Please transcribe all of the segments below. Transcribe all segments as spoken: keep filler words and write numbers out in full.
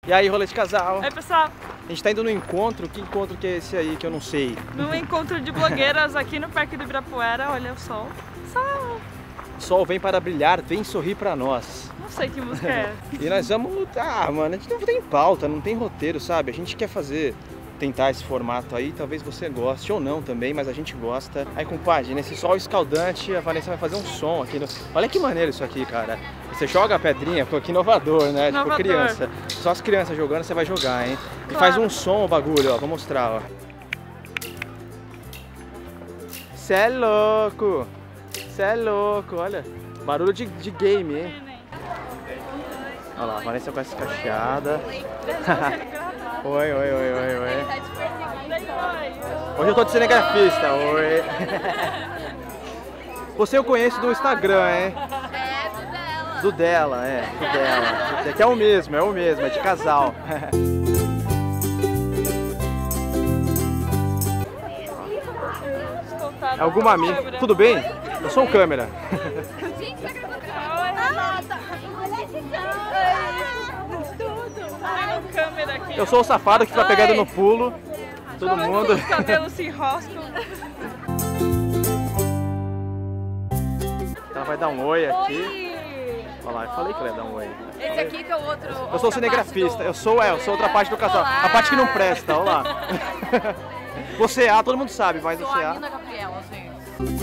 E aí, rolê de casal? Oi, pessoal. A gente tá indo no encontro. Que encontro que é esse aí que eu não sei? No encontro de blogueiras aqui no Parque do Ibirapuera. Olha o sol. Sol. Sol vem para brilhar, vem sorrir pra nós. Não sei que música é. E nós vamos... Ah, mano, a gente não tem pauta, não tem roteiro, sabe? A gente quer fazer... tentar esse formato aí, talvez você goste ou não também, mas a gente gosta. Aí, compadre, nesse sol escaldante, a Vanessa vai fazer um som aqui. No... Olha que maneiro isso aqui, cara. Você joga a pedrinha, pô, que inovador, né? Inovador. Tipo criança. Só as crianças jogando, você vai jogar, hein? E Claro. faz um som o bagulho, ó. Vou mostrar, ó. Cê é louco! Cê é louco, olha. Barulho de, de game, hein? Olha lá, a Vanessa com essa cacheada. Oi, oi, oi, oi, oi. Hoje eu tô de cinegrafista, oi. Você eu conheço do Instagram, hein? É, do dela. Do dela, é, do dela. Que é o mesmo, é o mesmo, é de casal. É alguma amiga. Tudo bem? Eu sou um câmera. Gente, tá gravando. Ah, tá. Olha esse Tem um câmera aqui. Eu sou o safado que fica pegando no pulo. Todo Como mundo. Os cabelos se enroscam. Ela vai dar um oi aqui. Oi! Olha lá, eu falei que ela ia dar um oi. Esse aqui que é o outro. Eu sou cinegrafista, eu sou, é, eu sou outra parte do casal. A parte que não presta, olha lá. Você é A, todo mundo sabe, mas Sou você é a A. Nina Gabriela, gente.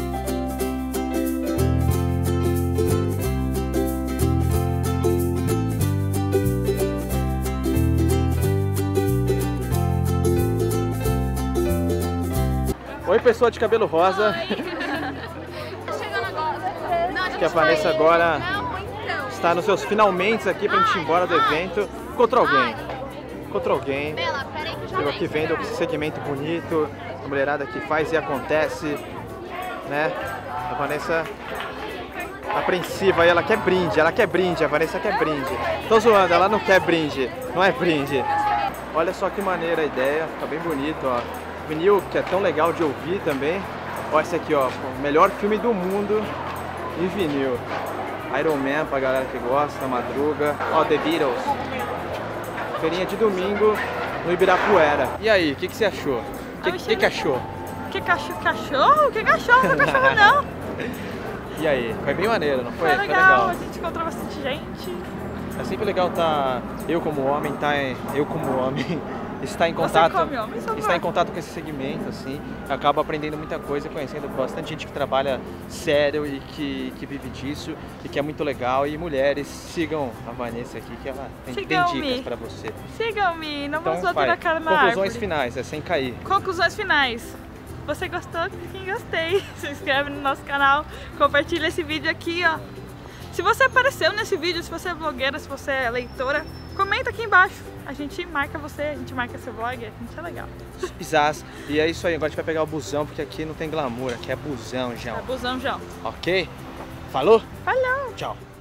Oi, pessoa de cabelo rosa. Tá chegando agora. Não, a gente Que a Vanessa vai- agora Não, então. está nos seus finalmente aqui pra gente ir embora do evento. Encontrou alguém. Encontrou alguém. Bela, peraí que eu já Eu aqui venho. vendo esse segmento bonito. A mulherada que faz e acontece. Né? A Vanessa apreensiva aí, ela quer brinde, ela quer brinde, a Vanessa quer brinde. Tô zoando, ela não quer brinde, não é brinde. Olha só que maneira a ideia, fica bem bonito, ó. Vinil que é tão legal de ouvir também. Olha esse aqui, ó, o melhor filme do mundo em vinil. Iron Man pra galera que gosta, Madruga. Ó, The Beatles. Feirinha de domingo no Ibirapuera. E aí, o que, que você achou? O que, Eu que, achei que achou? Que cachorro? Cachorro? Que cachorro? Não é cachorro não. E aí, foi bem maneiro, não foi? Foi legal, a gente encontrou bastante gente. É sempre legal estar, eu como homem, tá, em- eu como homem, estar em contato, come homem, só estar em vai. contato com esse segmento, assim, eu acabo aprendendo muita coisa, conhecendo bastante gente que trabalha sério e que, que vive disso e que é muito legal. E mulheres, sigam a Vanessa aqui, que ela tem, tem Sigam-me. dicas pra você. Sigam-me, não Então, vamos bater vai. a cara na Conclusões árvore. finais, é sem cair. Conclusões finais. Você gostou? Clique em gostei. Se inscreve no nosso canal. Compartilha esse vídeo aqui, ó. Se você apareceu nesse vídeo, se você é blogueira, se você é leitora, comenta aqui embaixo. A gente marca você, a gente marca seu blog, a gente é legal. Pisás. E é isso aí, agora a gente vai pegar o busão, porque aqui não tem glamour, aqui é busão, É João. busão, João. Ok? Falou? Falou! Tchau.